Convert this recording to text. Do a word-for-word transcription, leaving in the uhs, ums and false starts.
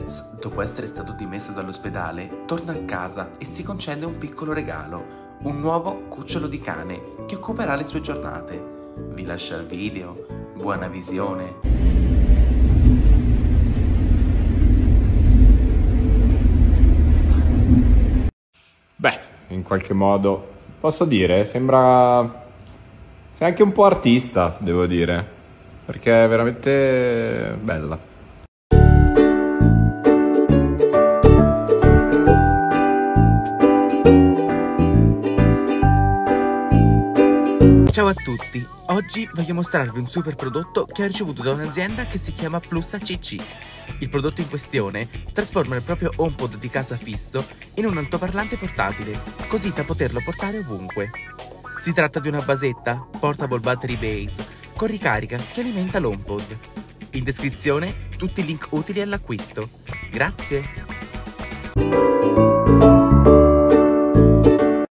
Fedez, dopo essere stato dimesso dall'ospedale, torna a casa e si concede un piccolo regalo, un nuovo cucciolo di cane che occuperà le sue giornate. Vi lascio il video, buona visione! Beh, in qualche modo, posso dire, sembra... sei anche un po' artista, devo dire, perché è veramente bella. Ciao a tutti, oggi voglio mostrarvi un super prodotto che ho ricevuto da un'azienda che si chiama Plus A C C. Il prodotto in questione trasforma il proprio HomePod di casa fisso in un altoparlante portatile, così da poterlo portare ovunque. Si tratta di una basetta Portable Battery Base con ricarica che alimenta l'HomePod. In descrizione tutti i link utili all'acquisto. Grazie!